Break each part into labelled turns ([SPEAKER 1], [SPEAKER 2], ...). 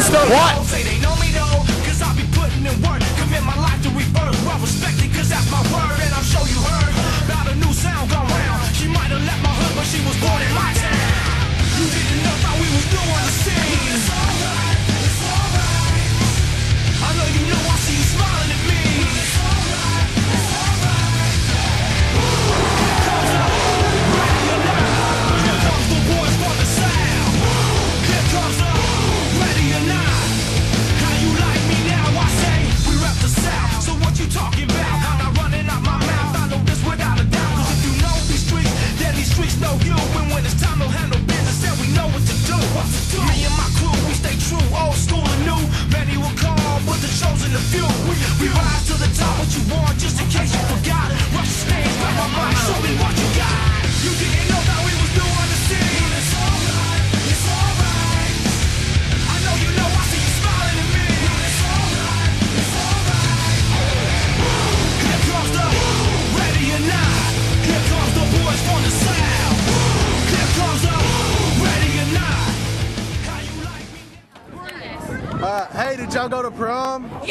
[SPEAKER 1] What?
[SPEAKER 2] Say they know me though, cause I be putting in work. Commit my life to rebirth. Well respected, cause that's my word. And I'm sure you heard about a new sound gone round. She might have left my hood, but she was born in my town. You didn't know how we was doing the scene. It's alright, it's alright. I know you know, I see you smiling at me. It's alright, it's alright. Here comes the ready or not. Here comes the boys for the sound. Here comes the ready or not. How you like me now? I say we rep the South. So what you talking about? I'm not running out my mouth. I know this without a doubt. Cause if you know these streets, then these streets know you. And when it's time to handle business, then we know what to do. Me and my crew, we stay true, old school and new. Many will call, but the chosen a few. We rise to the top, what you want, just in case you forgot. Rush the stage, grab my mic, show me what you got. You didn't know that we was doing the scene. It's alright, it's alright. I know you know, I see you smiling at me. It's alright, it's alright. Here comes the ready or not. Here comes the boys from the South. Here comes the ready or not. How you like me now?
[SPEAKER 1] Hey, did y'all go to prom?
[SPEAKER 3] Yeah!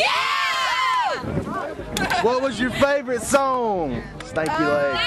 [SPEAKER 1] What was your favorite song? Stanky Leg.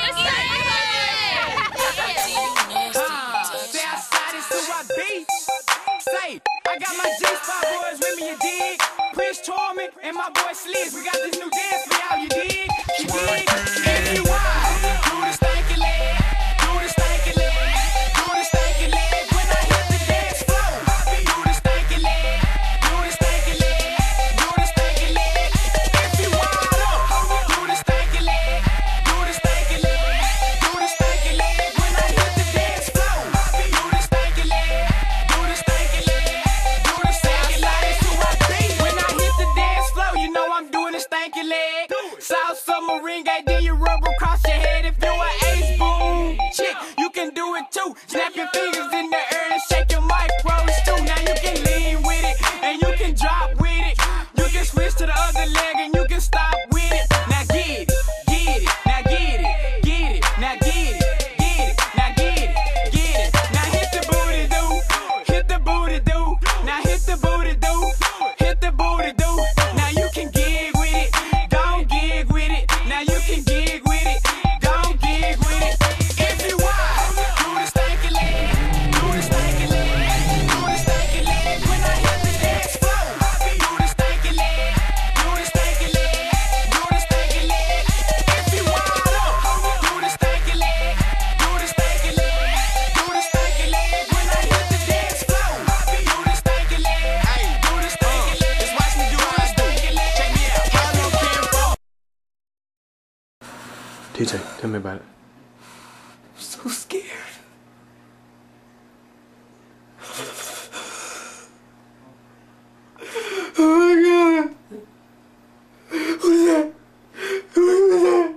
[SPEAKER 2] Say outside is who I be. Say, I got my G-Spot boys with me, you dig? Prince Torment and my boy Sliz. We got this new dance for y'all, you dig? You dig? N-E-Y. Do the stanky leg. Do the stanky leg. Do the stanky leg. When I hit the dance floor. Do the stanky leg. Do the stanky leg. Do the stanky leg. If you wide up. Do the stanky leg. Do the stanky leg. Do the stanky leg. When I hit the dance floor. Do the stanky leg. Do the stanky leg. Do the stanky leg. That's who I be. When I hit the dance floor, you know I'm doing the stanky leg. South Submarine, gay, then you rub across your head. If you're an ace boom chick, you can do it too. Snap your fingers in the air and shake your micros too. Now you can lean with it and you can drop with it. You can switch to the other leg and you can stop with it. Now get it, get it, now get it, get it, now get it, get it, now get it, get it. Now hit the booty do, hit the booty do. Now hit the booty do, hit the booty do. Now you can gig with it, don't gig with it. Now you can gig with it, don't gig with it. If you want, do the stanky leg, do the stanky leg, do the stanky leg. When I hit the dance floor, do the stanky leg, do the stanky leg, do the stanky leg. If you want do the stanky leg, do the stanky leg, do the stanky leg. When I hit the dance floor, do the stanky leg, do the stanky leg. Just watch me do what I do. Check me out. How long can fall?
[SPEAKER 1] TJ, tell me about it.
[SPEAKER 2] I'm so scared. Oh my God. Who's that? Who was that?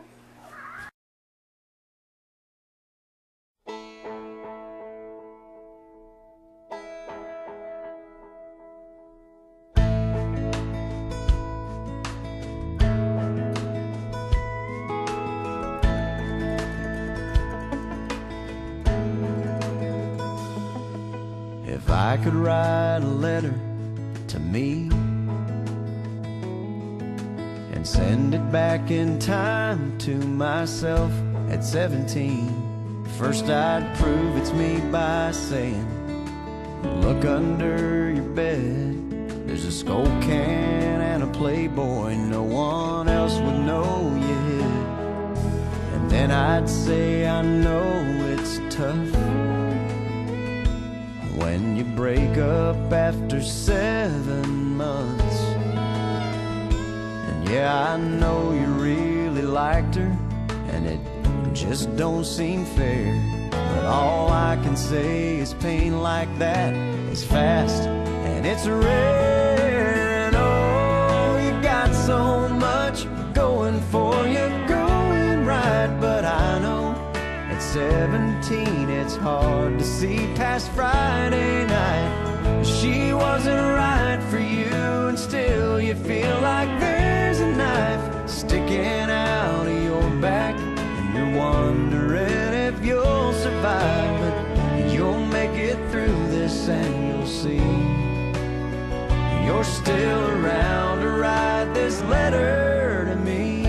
[SPEAKER 4] If I could write a letter to me and send it back in time to myself at 17, first I'd prove it's me by saying, look under your bed, there's a Skull can and a Playboy no one else would know you hid. And then I'd say, I know it's tough when you break up after 7 months. And yeah, I know you really liked her, and it just don't seem fair. But all I can say is pain like that is fast and it's rare. And oh, you got so much going for you, going right. But I know at 17 it's hard to see past Friday night. She wasn't right for you, and still you feel like there's a knife sticking out of your back, and you're wondering if you'll survive. But you'll make it through this and you'll see you're still around to write this letter to me.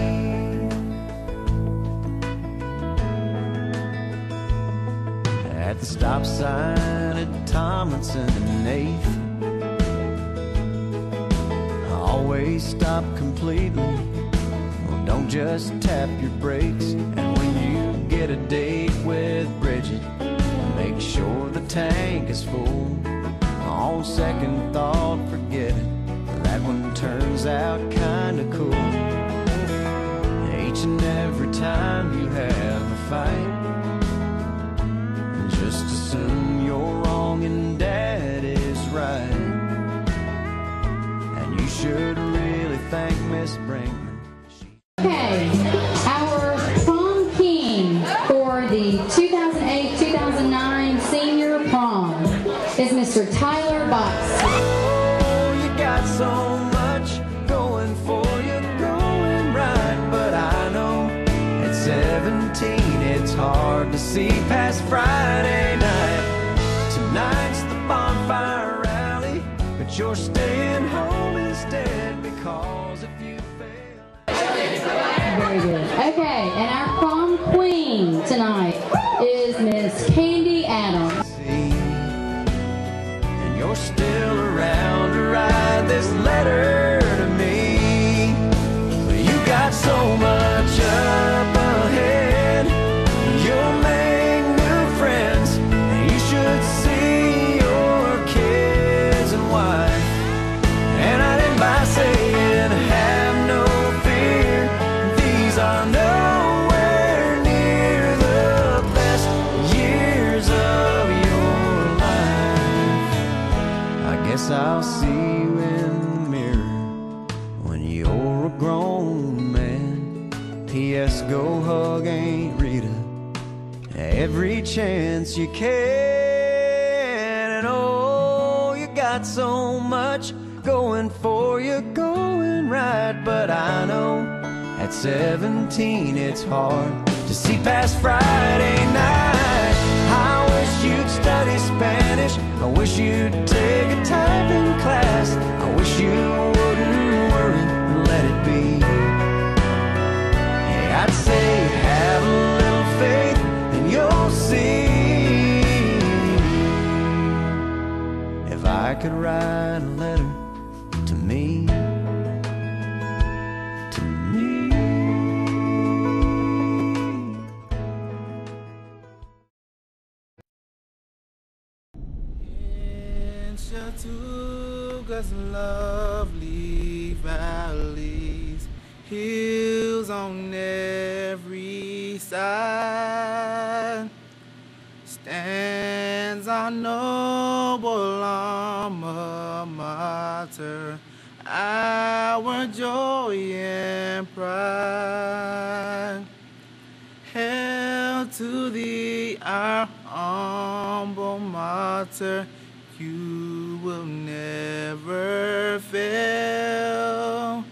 [SPEAKER 4] At the stop sign at Tomlinson and 8th, always stop completely. Well, don't just tap your brakes. And when you get a date with Bridget, make sure the tank is full. On second thought, forget it. That one turns out kinda cool. Each and every time you have a fight, just assume you're wrong and Dad is right. And you should really thank Miss Brinkman.
[SPEAKER 3] Okay, our prom king for the 2008-2009 senior prom is Mr. Tyler Box.
[SPEAKER 4] Oh, you got so much going for you, going right, but I know at 17 it's hard to see past Friday night. Tonight's the bonfire rally, but you're staying home instead, because if you fail...
[SPEAKER 3] Very good. Okay, and our prom queen tonight is Miss Candy Adams.
[SPEAKER 4] And you're still around to write this letter to me. You got so much up ahead. You'll make new friends, and you should see your kids and wife. And I didn't by saying have no fear. These are nowhere near the best years of your life. I guess I'll see you in the mirror when you're a grown man. P.S. Go hug Aunt Rita every chance you can. And oh, you got so much going for you, going right, but I know at 17 it's hard to see past Friday night. I wish you'd study Spanish, I wish you'd take a typing class, I wish you wouldn't worry and let it be. Hey, I'd say have a little faith and you'll see. If I could write a letter to me, to me.
[SPEAKER 2] In Chattooga's lovely valleys, hills on every side, stands our noble alma mater, our joy and pride. Hail to thee, our humble mater, you will never fail.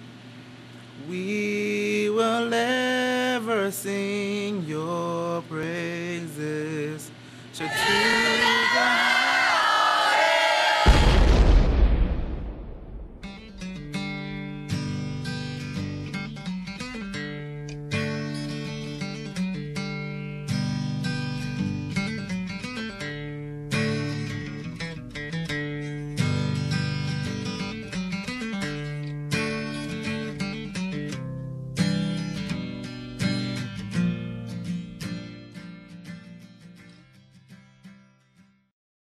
[SPEAKER 2] We will ever sing your praises. Chattooga.